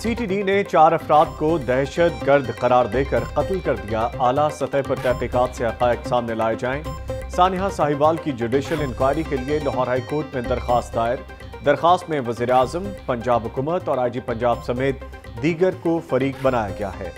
CTD ने 4 अफराद को दहशत गर्द करार देकर कत्ल कर दिया। आला सतह पर तहकीकात से हक़ाइक़ सामने लाए जाएं। सानिया साहिवाल की जुडिशल इंक्वायरी के लिए लाहौर हाई कोर्ट में दरखास्त दायर। दरखास्त में वज़ीर आज़म, पंजाब हुकूमत और IG पंजाब समेत दीगर को फरीक बनाया गया है।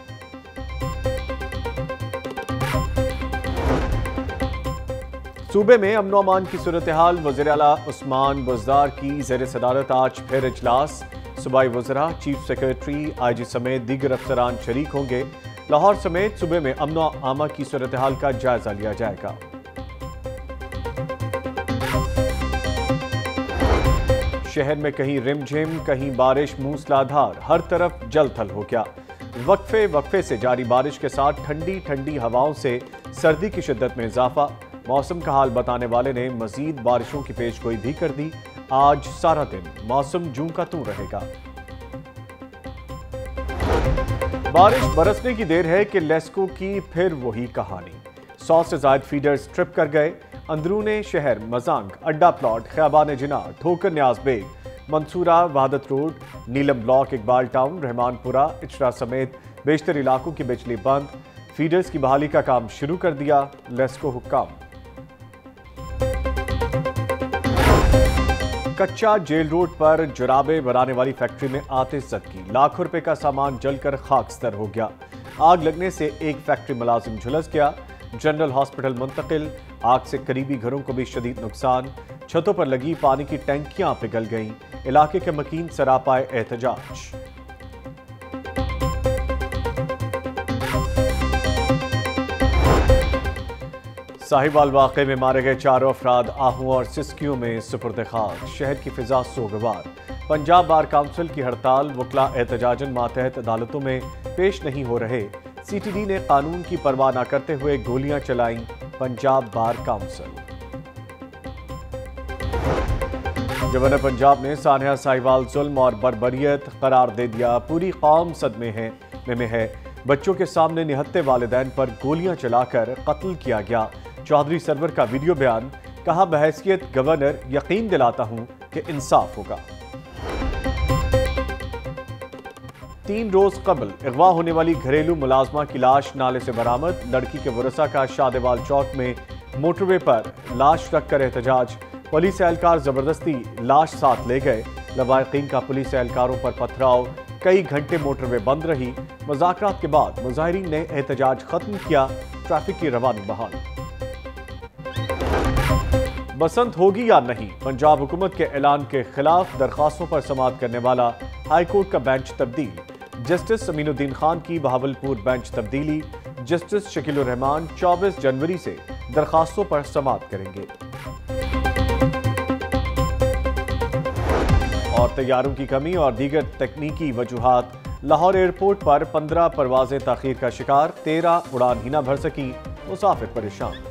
सूबे में अमन व अमान की सूरत हाल। वज़ीर आला उस्मान बुज़दार की ज़ेर सदारत आज फिर इजलास। सूबाई वज़रा, चीफ सेक्रेटरी, IG समेत दीगर अफसरान शरीक होंगे। लाहौर समेत सूबे में अमन व आमा की सूरत हाल का जायजा लिया जाएगा। शहर में कहीं रिमझिम, कहीं बारिश मूसलाधार, हर तरफ जल थल हो गया। वक्फे वक्फे से जारी बारिश के साथ ठंडी ठंडी हवाओं से सर्दी की शिद्दत में इजाफा। मौसम का हाल बताने वाले ने मजीद बारिशों की पेशगोई भी कर दी। आज सारा दिन मौसम जूं का तूं रहेगा। बारिश बरसने की देर है कि लेस्को की फिर वही कहानी। 100 से ज्यादा फीडर्स ट्रिप कर गए। अंदरूने शहर मजांग, अड्डा plot, Khayaban Jinnah, Thokar Niaz Baig, Mansoora, Wahdat road, Neelam block, Iqbal town, Rehmanpura, Ichhra समेत बेशतर इलाकों की बिजली बंद। फीडर्स की बहाली का काम शुरू कर दिया लेस्को हुक्काम। कच्चा जेल रोड पर जुराबे बनाने वाली फैक्ट्री में आतिश ज़दगी। लाखों रुपए का सामान जलकर खाकस्तर हो गया। आग लगने से एक फैक्ट्री मुलाजिम झुलस गया। जनरल हॉस्पिटल मुंतकिल। आग से करीबी घरों को भी शदीद नुकसान। छतों पर लगी पानी की टैंकियां पिघल गईं। इलाके के मकीन सरापाए एहतजाज। साहिवाल वाक़े में मारे गए 4 अफराद आहू और सिस्कियों में सुपुर्द खाक। शहर की फिजा सोगवार। पंजाब बार काउंसिल की हड़ताल। वकला एहतजाजन मातहत अदालतों में पेश नहीं हो रहे। CTD ने कानून की परवाह न करते हुए गोलियां चलाईं। Punjab bar council. Governor Punjab ने सानिया साहिवाल जुल्म और बर्बरियत करार दे दिया। पूरी कौम सदमे में है। बच्चों के सामने निहत्ते वालिदैन पर गोलियां चलाकर कत्ल किया गया। चौधरी सरवर का वीडियो बयान। कहा, बहैसियत गवर्नर यकीन दिलाता हूं कि इंसाफ होगा। 3 रोज कबल अगवा होने वाली घरेलू मुलाजमा की लाश नाले से बरामद। लड़की के वरसा का शादेवाल चौक में मोटरवे पर लाश रखकर एहतजाज। पुलिस एहलकार जबरदस्ती लाश साथ ले गए। लवाहिकीन का पुलिस एहलकारों पर पथराव। कई घंटे मोटरवे बंद रही। मुज़ाकरात के बाद मुजाहिरीन ने एहतजाज खत्म किया। ट्रैफिक की रवानी बहाल। बसंत होगी या नहीं, पंजाब हुकूमत के ऐलान के खिलाफ दरखास्तों पर समाअत करने वाला हाई कोर्ट का बेंच तब्दील। जस्टिस समीनुद्दीन खान की बहावलपुर बेंच तब्दीली। जस्टिस शकीलुर रहमान 24 जनवरी से दरखास्तों पर समाअत करेंगे। और तैयारों की कमी और दीगर तकनीकी वजूहात। लाहौर एयरपोर्ट पर 15 परवाजें ताखीर का शिकार। 13 उड़ान ही न भर सकी। मुसाफिर परेशान।